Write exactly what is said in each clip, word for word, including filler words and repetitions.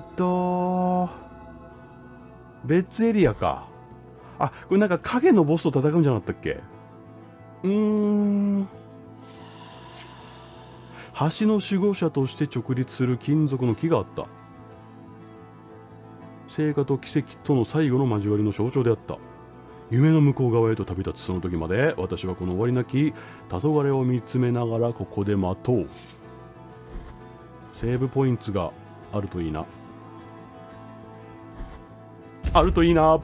と別エリアか。あ、これなんか影のボスと戦うんじゃなかったっけ。うーん、橋の守護者として直立する金属の木があった。聖火と奇跡との最後の交わりの象徴であった。夢の向こう側へと旅立つその時まで、私はこの終わりなき黄昏を見つめながらここで待とう。セーブポイントがあるといいな。あるといいな。う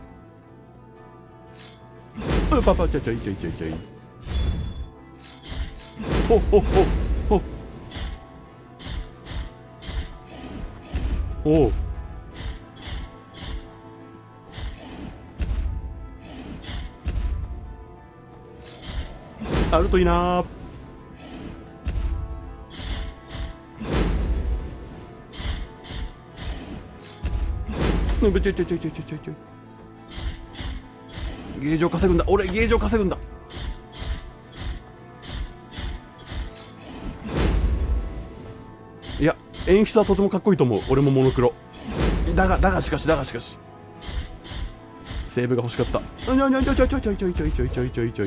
パパちゃちゃいちゃいちゃいちゃい。ほほほほ。おう。あるといいな。ちょいちょいちょいちょいちょいちょいちょい。ゲージを稼ぐんだ。俺ゲージを稼ぐんだ。いや、演出はとてもかっこいいと思う。俺もモノクロだがだがしかしだがしかしセーブが欲しかった。ちょいちょいちょいちょいちょいちょいちょいちょいちょいちょいちょいちょい。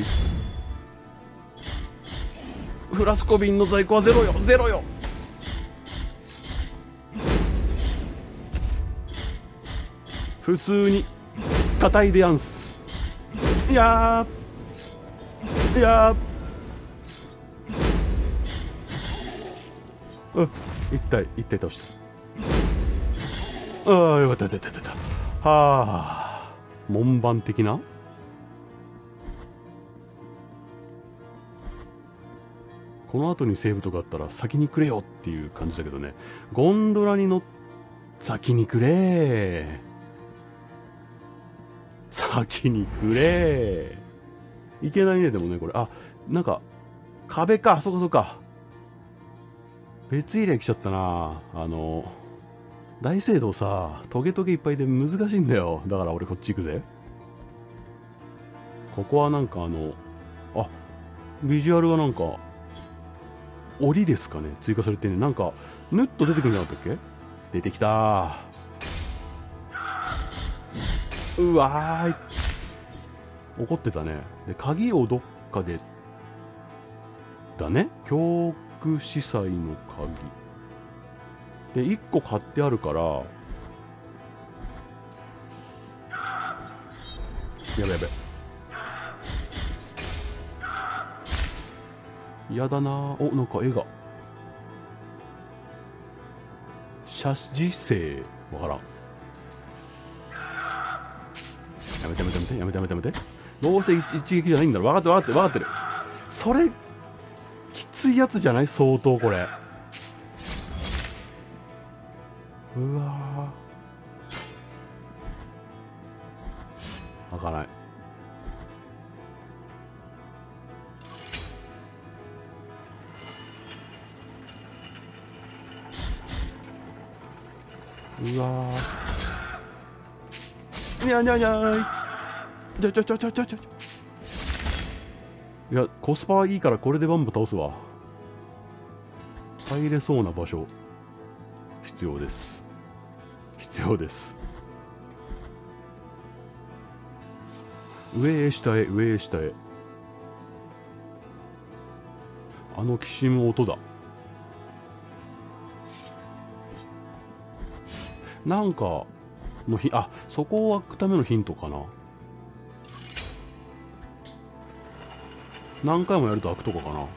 フラスコ瓶の在庫はゼロよ、ゼロよ。普通に硬いでやんす。いやーいやー、うん、一体一体倒した。ああ、よかったよかったよかった。はあ、門番的な。この後にセーブとかあったら先にくれよっていう感じだけどね。ゴンドラに乗っ先にくれ先にくれ。いけないね。でもねこれ、あ、なんか壁か。そこそこか。別エリア来ちゃったな。あの大聖堂さ、トゲトゲいっぱいで難しいんだよ。だから俺こっち行くぜ。ここはなんかあのあビジュアルがなんか檻ですかね、追加されてね。なんかヌッと出てくるんじゃなかったっけ。出てきた。うわーい、怒ってたね。で鍵をどっかでだね。教区司祭の鍵でいっこ買ってあるから、やべやべ、やだな。お、なんか絵が写実性わからん。やめてやめてやめてやめてやめてやめて。どうせ一撃じゃないんだろ。分かって分かって分かってる。それきついやつじゃない相当これ。うわー、開かない。うわー、にゃにゃにゃーい。ちょちょちょちょちょちょ。いや、コスパはいいからこれでバンバ倒すわ。入れそうな場所必要です。必要です。上へ下へ上へ下へ。あのきしむ音だ。なんかのひ、あ、そこを開くためのヒントかな。何回もやると開くとかかな。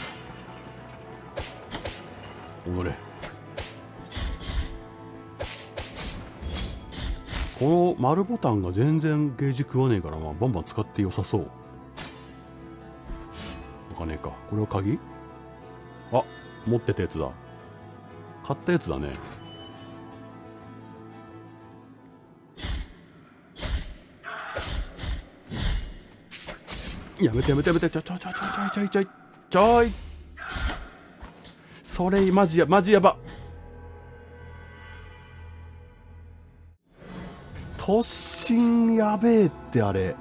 おれ、この丸ボタンが全然ゲージ食わねえから、まあ、バンバン使って良さそう。開かねえか。これは鍵？あ、持ってたやつだ。買ったやつだね。やめてやめてやめて。ちょちょちょちょちょいちょいちょい。それマジやマジやば。突進やべえってあれ。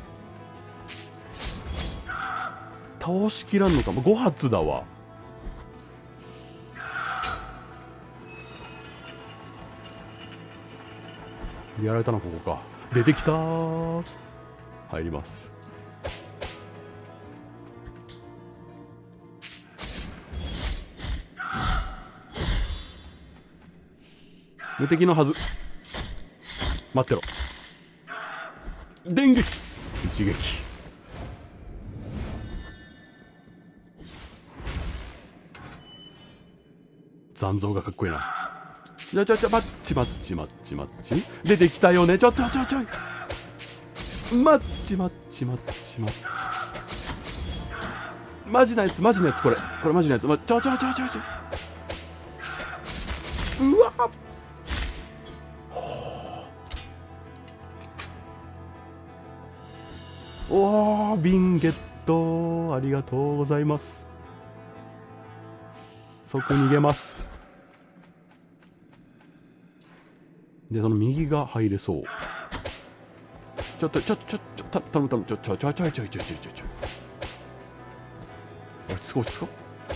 倒しきらんのかも。ご発だわ。 やられたな、ここか。出てきたー。入ります。無敵のはず。待ってろ。電撃一撃。残像がかっこいいな。ちょちょちょ、マッチマッチマッチマッチ。出てきたよね。ちょちょちょちょい。マッチマッチマッチマッチ。マジなやつ、マジなやつ、これ。これマジなやつ。ま、ちょちょちょちょちょ。うわっ。おー、瓶ゲット。ありがとうございます。即逃げます。で、その右が入れそう。ちょっと、ちょっと、ちょっと、た、たむたむ、ちょ、ちょ、ちょ、ちょ、ちょ、ちょ、ちょ、ちょ、ちょ。落ち着こう、落ち着こ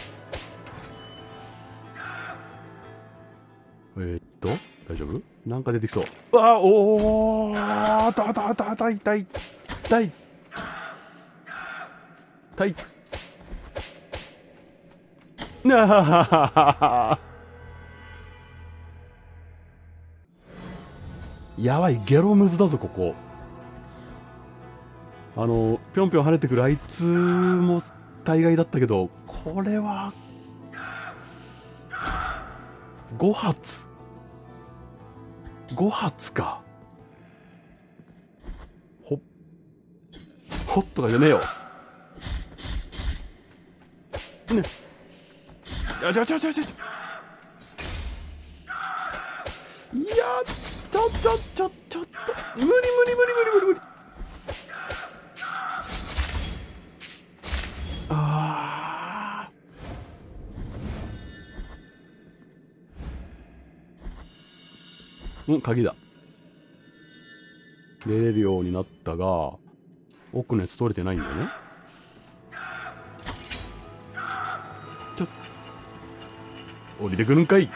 う。えー、っと、大丈夫？なんか出てきそう。うわー、おー、あたたたたいたいたいたい。なはははは。やばい、ゲロムズだぞ、ここ。あの、ぴょんぴょん跳ねてくるあいつも大概だったけど、これは、ご発。ご発か。ほっ。ほっとかじゃねえよ。ね。あ、ちょちょちょちょちょ。いやー、ちょちょちょちょっと。無理無理無理無理無理無理。あー。うん、鍵だ。出れるようになったが、奥のやつ取れてないんだよね。ちょ、降りてくるんかい。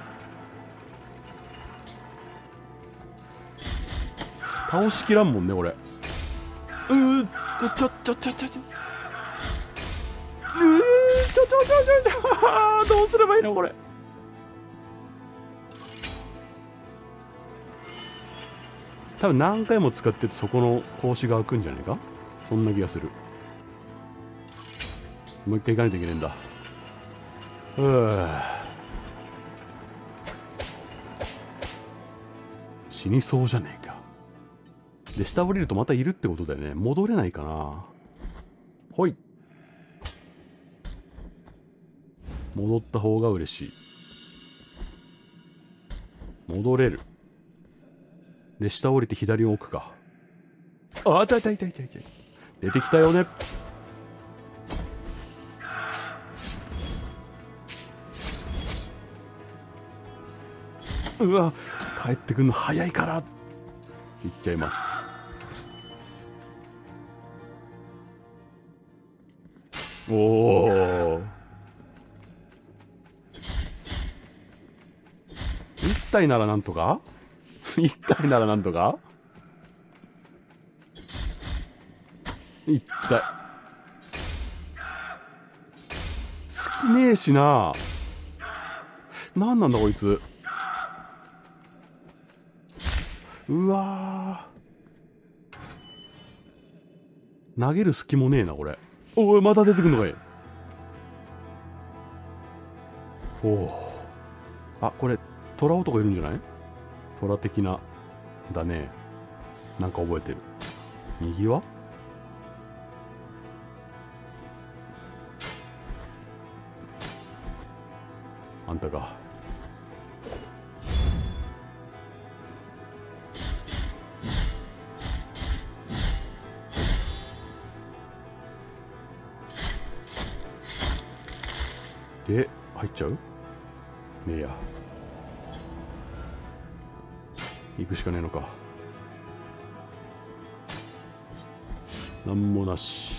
倒しきらんもんね、俺。うー、ちょちょちょちょちょちょ。うー、ちょちょちょちょちょ。どうすればいいの、これ。多分何回も使っててそこの格子が開くんじゃないか。そんな気がする。もう一回行かないといけないんだ。うー、死にそうじゃねえか。で、下降りるとまたいるってことだよね。戻れないかな。ほい。戻った方が嬉しい。戻れる。で、下降りて左を置くか。あ、痛い痛い痛い痛い痛い。出てきたよね。うわ、帰ってくんの早いからいっちゃいます。おお、一体ならなんとか一体ならなんとか一体好きねえしな。なんなんだこいつ。うわー、投げる隙もねえなこれ。おい、また出てくんのかい。おお、あ、これ虎男いるんじゃない。虎的なだね。なんか覚えてる。右はあんたか。で、入っちゃうねえや。行くしかねえのか。なんもなし。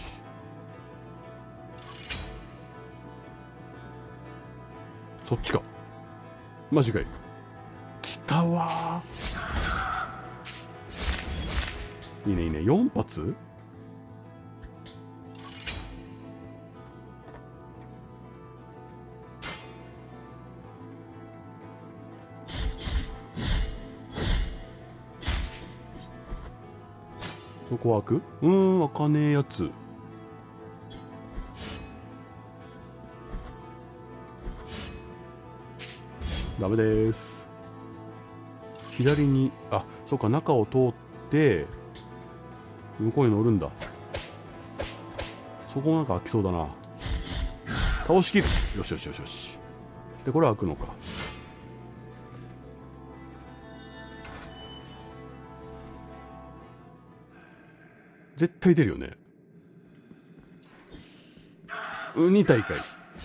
そっちか。マジかい。来たわいいねいいね。よん発。そこ開く？うーん、開かねえやつ。ダメです。左に、あ、そうか、中を通って向こうに乗るんだ。そこなんか開きそうだな。倒しきる。よしよしよしよし。でこれ開くのか。絶対出るよね。に大会。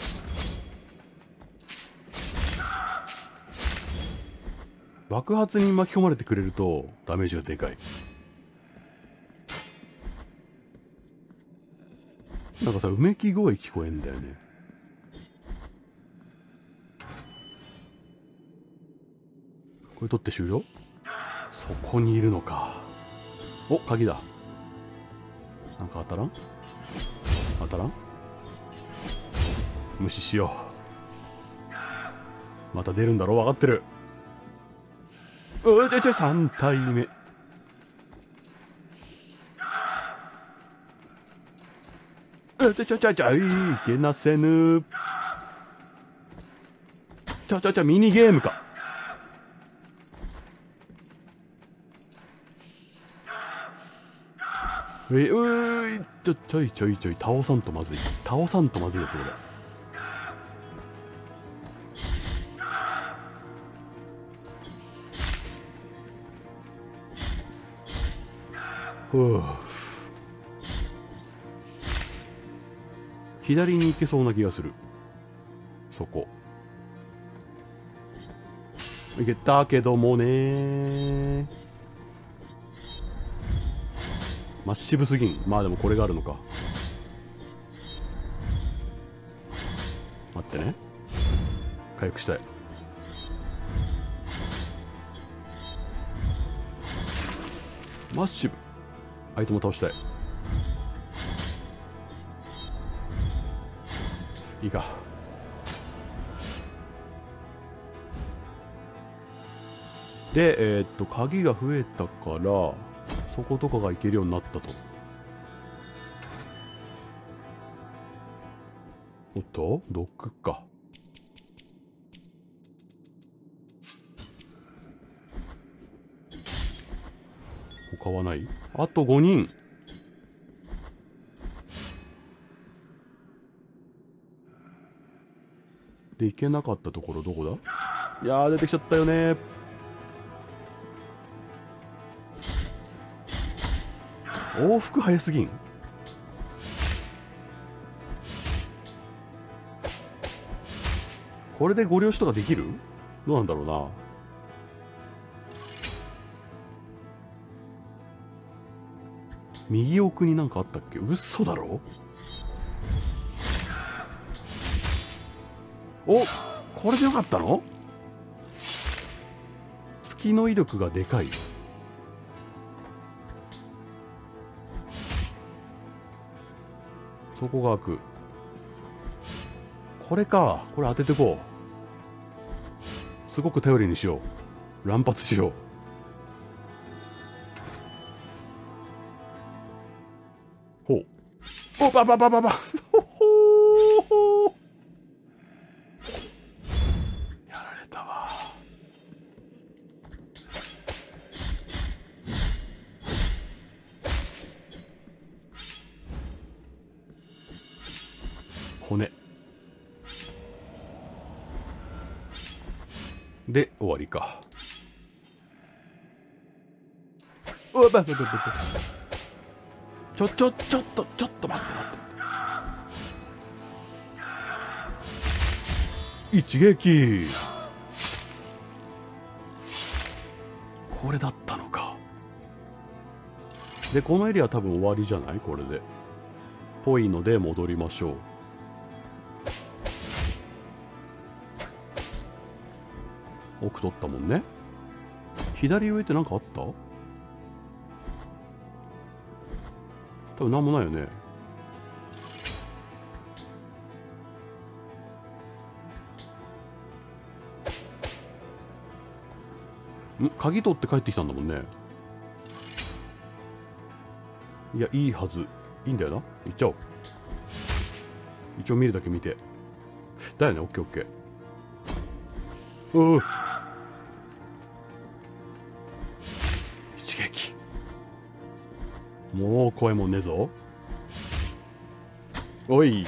爆発に巻き込まれてくれるとダメージがでかい。なんかさ、うめき声聞こえんだよね。これ取って終了？そこにいるのか。お、鍵だ。なんか当たらん？当たらん？無視しよう。また出るんだろ、分かってる。うちょちょ、さん体目。うちょちょちょちょ、いけなせぬ。ちょちょちょ、ミニゲームか。えういちょちょいちょいちょい、倒さんとまずい。倒さんとまずいやつこれ。ふう。左に行けそうな気がする。そこ行けたけどもね。マッシブすぎん。まあでもこれがあるのか。待ってね、回復したい。マッシブ、あいつも倒したい。いいか。でえー、っと鍵が増えたからそことかが行けるようになったと。おっとドックか。他はない？あとごにん。で行けなかったところどこだ？いやー出てきちゃったよね。往復早すぎん？これでご了承とかできる？どうなんだろうな。右奥になんかあったっけ？嘘だろ。お、これでよかったの？月の威力がでかい。そこが開く。これか。これ当ててこう。すごく頼りにしよう。乱発しよう。ほう。おばばばばばほほー。やられたわ。骨で終わりか。うわばばばばば。ちょちょちょっとちょっと待って待って。一撃。これだったのか。でこのエリア多分終わりじゃない？これでぽいので戻りましょう。奥取ったもんね。左上って何かあった？ 多分なんもないよね。ん、鍵取って帰ってきたんだもんね。いや、いいはず。いいんだよな。行っちゃおう。一応見るだけ見て。だよね、オッケーオッケー。うう。一撃。もう怖いもんねえぞ。おい。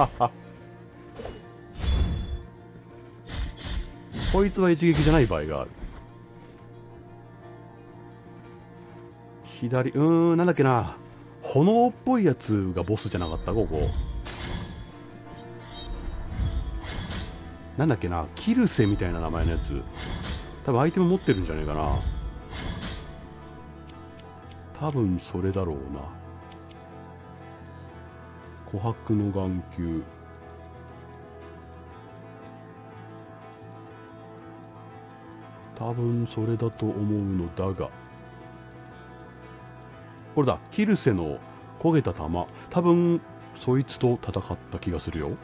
こいつは一撃じゃない場合がある。左、うーん、なんだっけな。炎っぽいやつがボスじゃなかったここ。なんだっけな。キルセみたいな名前のやつ。多分アイテム持ってるんじゃないかな。多分それだろうな。琥珀の眼球。多分それだと思うのだが。これだ。キルセの焦げた玉。多分そいつと戦った気がするよ。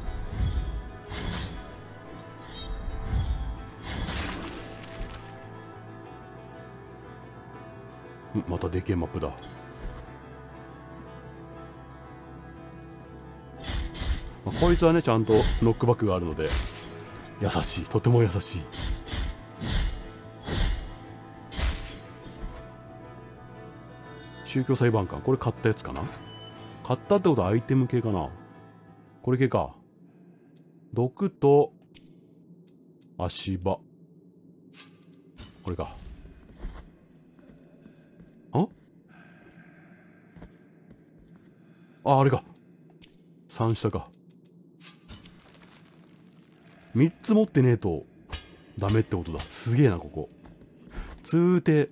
ん、またでけえマップだ。まあ、こいつはねちゃんとノックバックがあるので優しい。とても優しい。宗教裁判官、これ買ったやつかな。買ったってことはアイテム系かな。これ系か。毒と足場、これか。ああ、あれか。三下か。三つ持ってねえとダメってことだ。すげえなここ。通手。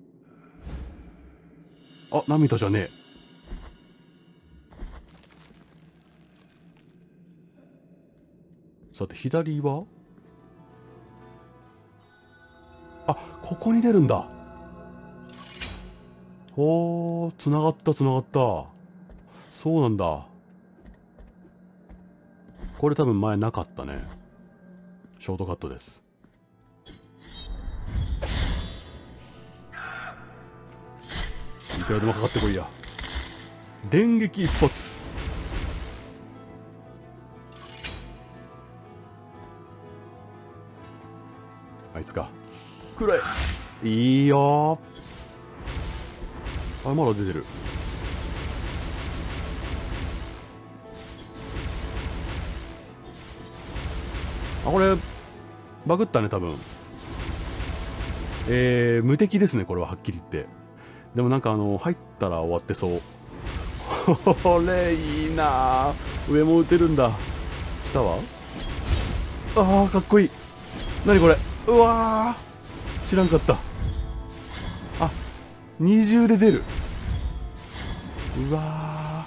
あ、涙じゃねえ。さて左は、あ、ここに出るんだ。ほー、つながったつながった。そうなんだ。これ多分前なかったね。ショートカットです。いくらでもかかってこいや。電撃一発。あいつか。くらえ。いいよー。あ、まだ出てる。あ、これバグったね多分。えー、無敵ですねこれは。はっきり言って。でもなんかあの入ったら終わってそう。これいいな。上も撃てるんだ。下は、あーかっこいい。何これ。うわー、知らんかった。あ、二重で出る。うわ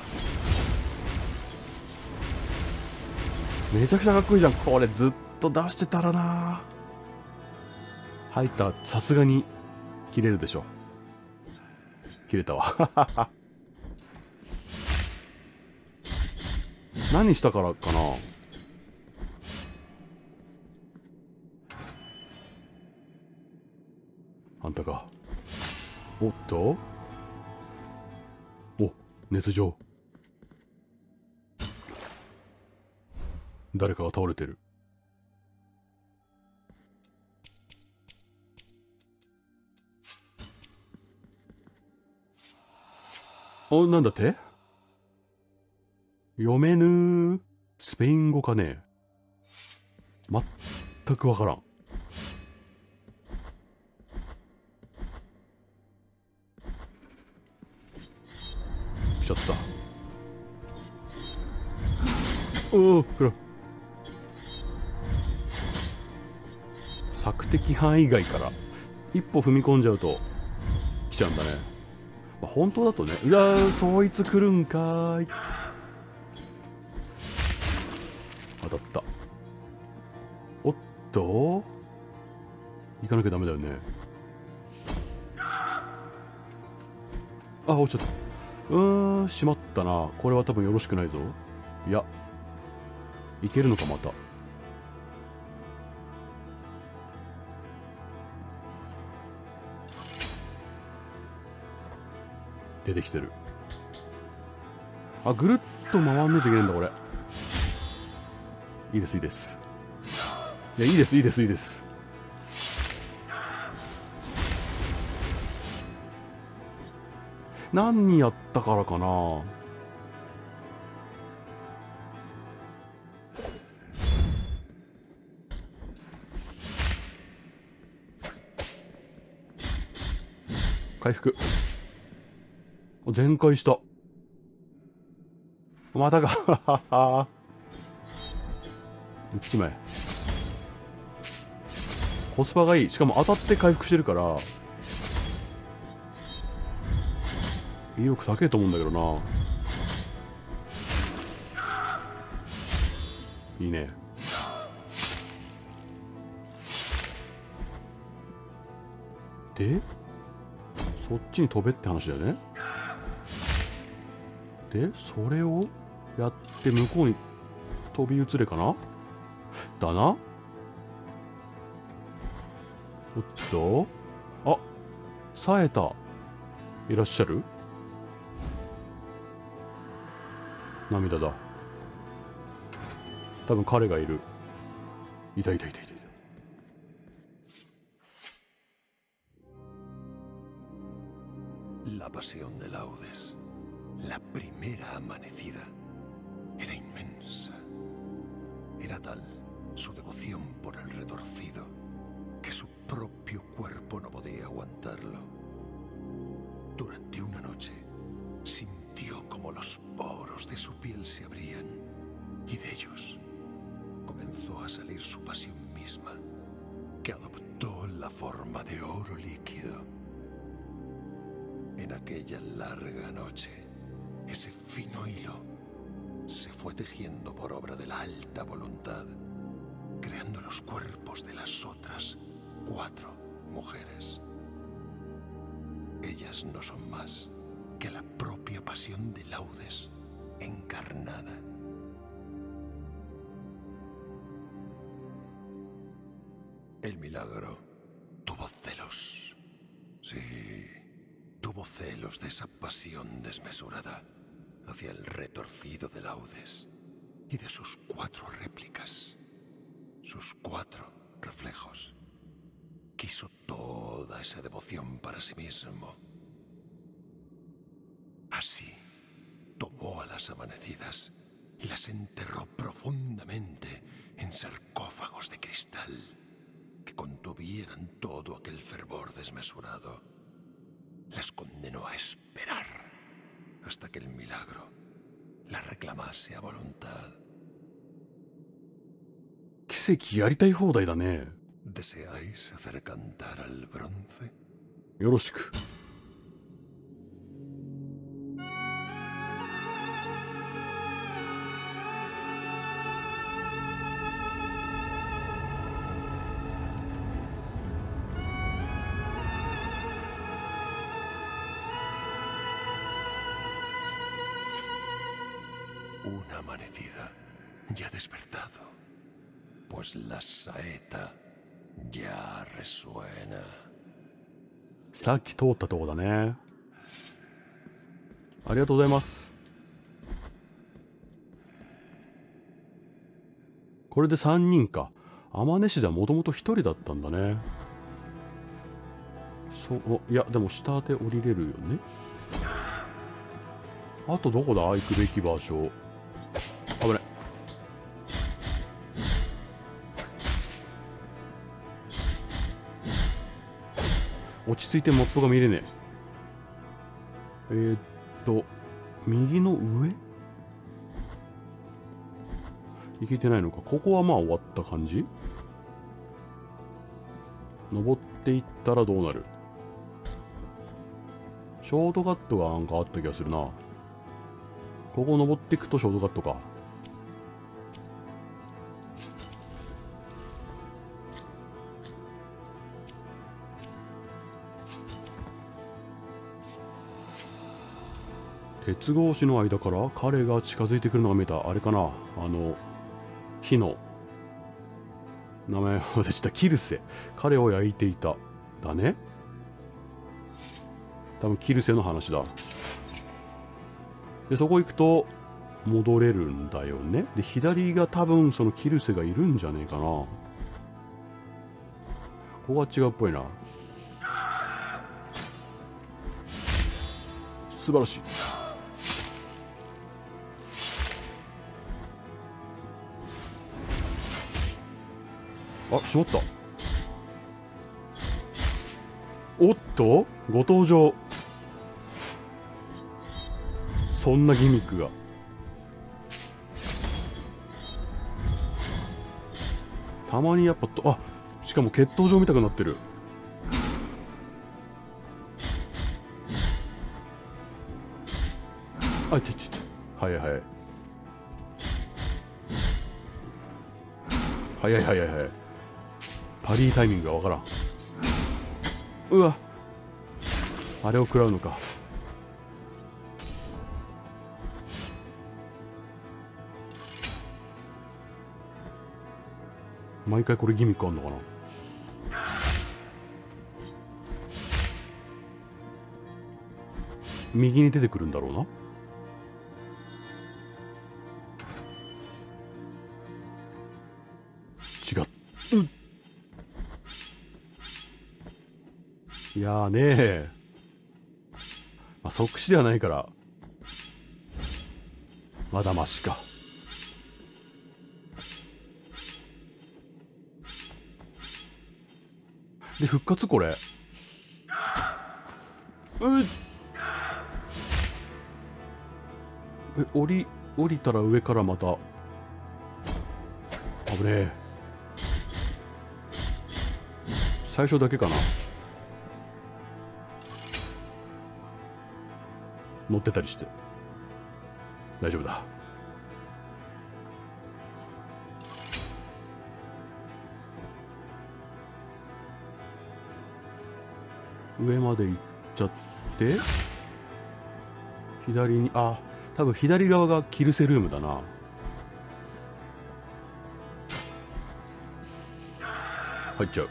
ー、めちゃくちゃかっこいいじゃん。これずっと出してたらな。入ったらさすがに切れるでしょ。切れたわ。何したからかな。あんたか。おっと、お、熱情。誰かが倒れてる。お、なんだって。読めぬー。スペイン語かね。全くわからん。来ちゃった。おお、ほら。索敵範囲外から一歩踏み込んじゃうと来ちゃうんだね。まあ、本当だとね。いやー、そいつ来るんかーい。当たった。おっと、行かなきゃダメだよね。あ、落ちちゃった。 うーん、しまったな。これは多分よろしくないぞ。いや、いけるのか、また。出てきてる。あ、ぐるっと回んないといけないんだ、これ。いいです、いいです。いや、いいです、いいです、いいです。何やったからかな。回復。全開した。またか。撃っちまえ。コスパがいい。しかも当たって回復してるから、威力高いと思うんだけどな。いいね。で、そっちに飛べって話だよね。で、それをやって向こうに飛び移れかなだな。おっと、あ、冴えた。いらっしゃる？涙だ。多分彼がいる。いたいたいたいたいた。 La pasión de Laudes, la primera amanecida, era inmensa. Era tal su devoción por el retorcido que su propio cuerpo no podía aguantarlo. Durante una noche sintió como los poros de su piel se abrían y de ellos comenzó a salir su pasión misma, que adoptó la forma de oro líquido. En aquella larga noche, ese fino hilo se fue tejiendo por obra de la alta voluntad, creando los cuerpos de las otras cuatro mujeres. Ellas no son más que la propia pasión de Laudes encarnada. El milagro tuvo celos. Sí, tuvo celos de esa pasión desmesurada hacia el retorcido de Laudes y de sus cuatro réplicas, sus cuatro reflejos. Quiso toda esa devoción para sí mismo. Así tomó a las amanecidas y las enterró profundamente en sarcófagos de cristal que contuvieran todo aquel fervor desmesurado. Las condenó a esperar hasta que el milagro la reclamase a voluntad. 奇跡やりたい放題だね。 ¿Deseáis hacer cantar al bronce? よろしく。 Una amanecida ya despertado, pues la saeta ya resuena. さっき通ったとこだね。ありがとうございます。これでさんにんか。天音市ではもともとひとりだったんだね。そう、いや、でも下で降りれるよね。あとどこだ行くべき場所。危ない。落ち着いてモップが見れねえ。えー、っと、右の上行けてないのか。ここはまあ終わった感じ。登っていったらどうなる。ショートカットがなんかあった気がするな。ここ登っていくとショートカットか。 鉄格子の間から彼が近づいてくるのが見えた。あれかな、あの火の名前を忘れちゃった。キルセ。彼を焼いていた。だね。多分キルセの話だ。でそこ行くと戻れるんだよね。で左が多分そのキルセがいるんじゃねえかな。ここが違うっぽいな。素晴らしい。あ、しまった。おっとご登場。そんなギミックが。たまにやっぱと、あ、しかも決闘場見たくなってる。あ、ちょちょちょ、早い早い早い早い早い。パリータイミングがわからん。うわ、あれを食らうのか。毎回これギミックあんのかな。右に出てくるんだろうな。違う、うん、いやーねー、まあ、即死ではないからまだマシか。で復活、これうっ、え、降り降りたら上からまた危ねえ。最初だけかな、乗ってたりして大丈夫だ。上まで行っちゃって左に、あ、多分左側がキルセルームだな。入っちゃう。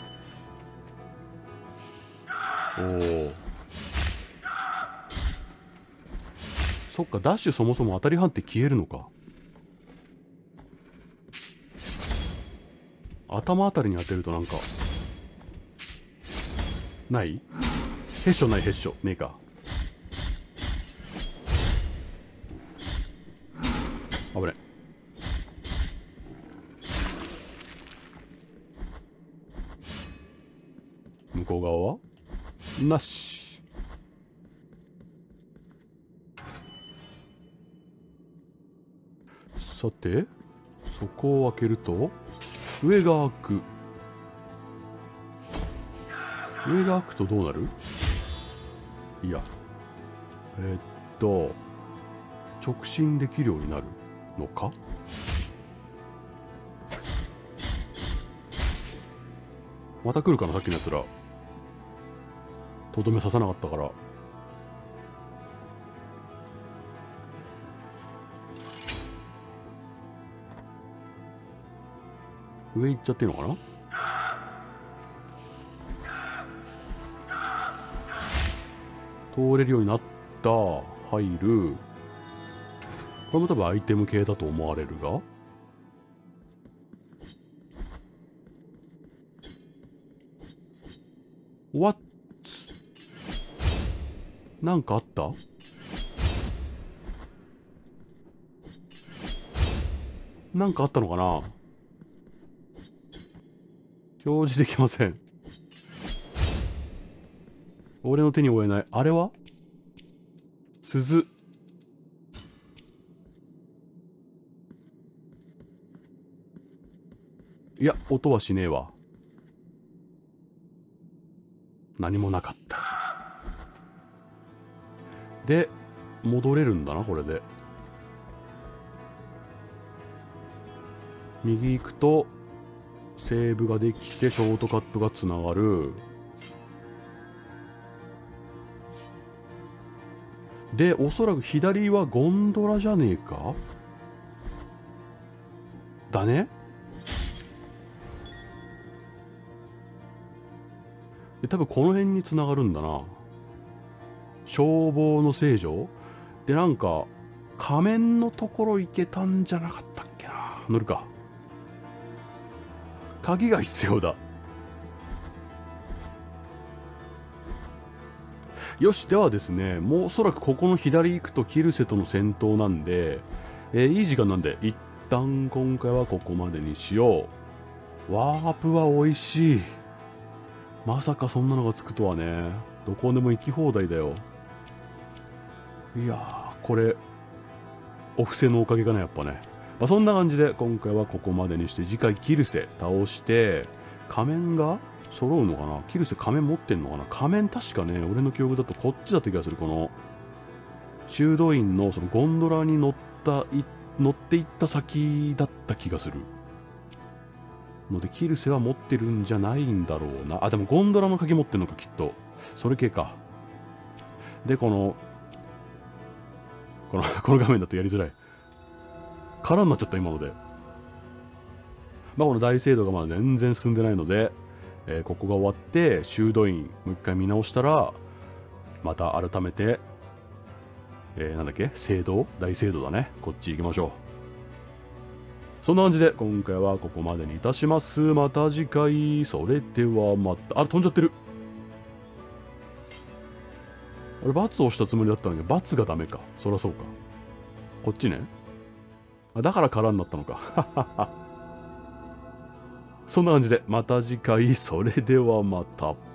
おお、そっか、ダッシュそもそも当たり判定消えるのか。頭あたりに当てるとなんかない？ヘッションない、ヘッションねえか。危ない。向こう側はなし。さてそこを開けると上が開く。上が開くとどうなる？いや、えー、っと直進できるようになるのか。また来るかな、さっきのやつら。とどめ刺さなかったから。上行っちゃってるのかな。通れるようになった。入る。これも多分アイテム系だと思われるが、What？ なんかあった？なんかあったのかな。表示できません。俺の手に負えない。あれは鈴。いや、音はしねえわ。何もなかった。で、戻れるんだな、これで。右行くと、セーブができて、ショートカットがつながる。 で、おそらく左はゴンドラじゃねえかだね。で、多分この辺に繋がるんだな。消防の聖女で、なんか仮面のところ行けたんじゃなかったっけな。乗るか。鍵が必要だ。よし、ではですね、もうおそらくここの左行くとキルセとの戦闘なんで、えー、いい時間なんで一旦今回はここまでにしよう。ワープは美味しい。まさかそんなのがつくとはね。どこでも行き放題だよ。いやー、これお布施のおかげかな、やっぱね。まあ、そんな感じで今回はここまでにして、次回キルセ倒して仮面が揃うのかな。キルセ仮面持ってんのかな。仮面確かね、俺の記憶だとこっちだった気がする。この修道院のそのゴンドラに乗ったい乗っていった先だった気がするので、キルセは持ってるんじゃないんだろうな。あ、でもゴンドラの鍵持ってるのか、きっと。それ系か。で、このこのこの画面だとやりづらい。空になっちゃった、今ので。まあ、この大聖堂がまだ全然進んでないので、えー、ここが終わって修道院もう一回見直したら、また改めて、えー、なんだっけ、聖堂大聖堂だね、こっち行きましょう。そんな感じで今回はここまでにいたします。また次回。それではまた。あれ飛んじゃってる。あれ×を押したつもりだったんだけど×がダメか。そりゃそうか。こっちね。あ、だから空になったのか。そんな感じでまた次回。それではまた。